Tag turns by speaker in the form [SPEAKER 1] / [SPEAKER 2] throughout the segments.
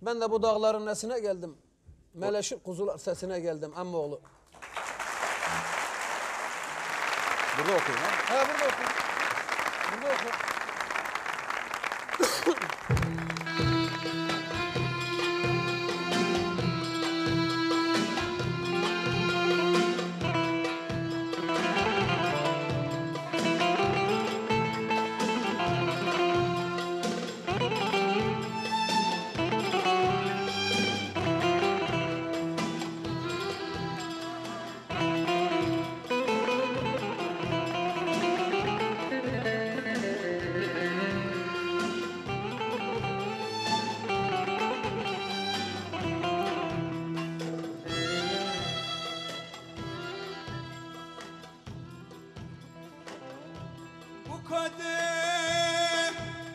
[SPEAKER 1] Ben de bu dağların nesine geldim. Meleşik kuzular sesine geldim emmoğlu.
[SPEAKER 2] Burada okuyun ha.
[SPEAKER 1] Ha burada oku. Burada oku.
[SPEAKER 3] Bu kadeh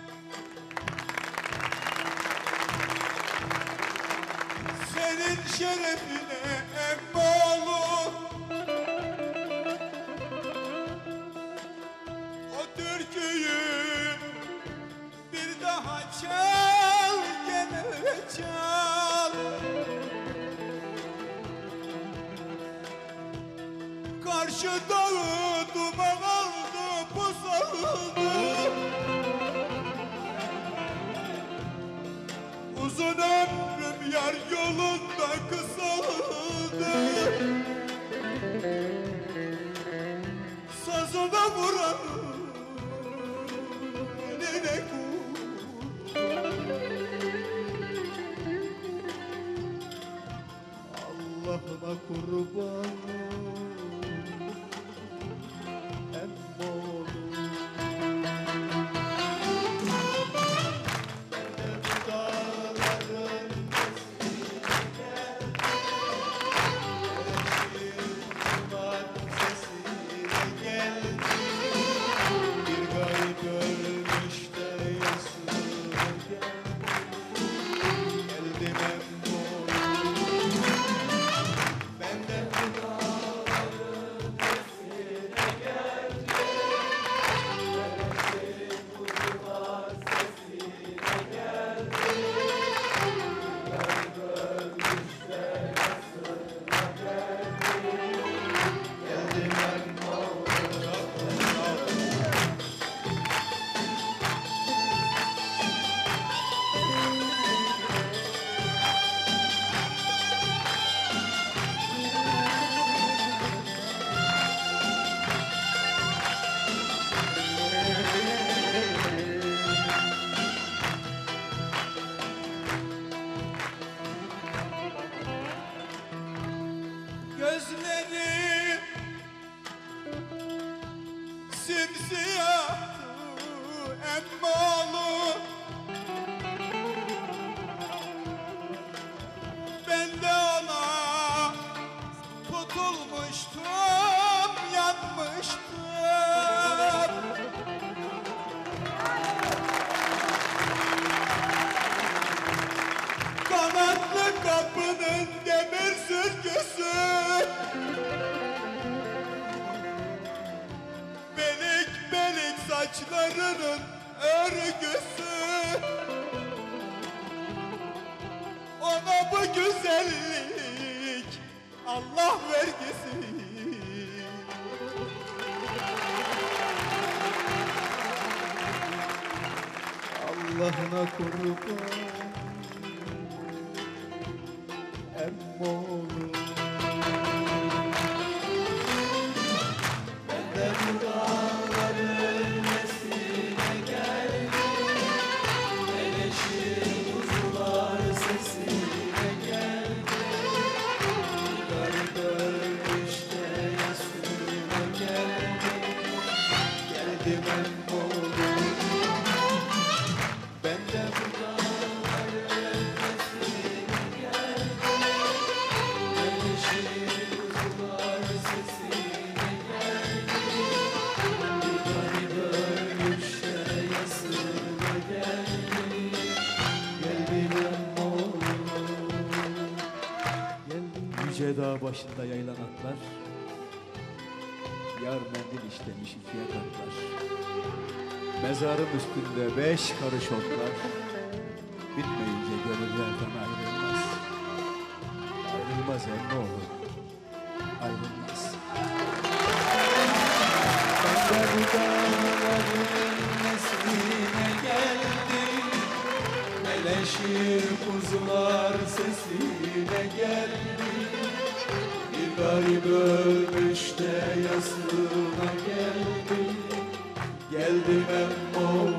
[SPEAKER 3] senin şerefine emmoğlu. O türküyü bir daha çal, gene çal. Karşı dağı duman aldı, buz aldı. Uzun ömrüm yar yolunda kısaldı. Sazına vuran eline Allah'ına kurban emmoğlu. Gözlerim simsiyahtı emmoğlu. Ben de ona tutulmuştum, yanmıştım. Kanatlı kapının demir sürgüsü, belik belik saçlarının örgüsü. Ona bu güzellik Allah vergisi. Allah'ına kurban emmoğlu.
[SPEAKER 4] Yüce dağ başında yayılan atlar, yar mendil işlemiş ikiye katlar. Mezarın üstünde 5 karış otlar, bitmeyince gönüller döner. Gazel ne olur ayrılmaz.
[SPEAKER 3] Ben de bu dağların nesline geldim, meleşir kuzular sesine geldim. Bir garip ölmüş de yasına geldim, geldim emmo.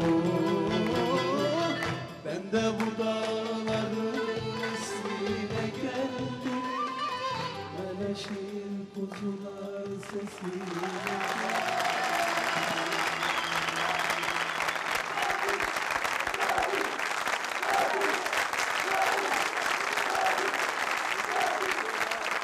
[SPEAKER 3] Ben de bu dağların nesline geldim, meleşir kuzular sesine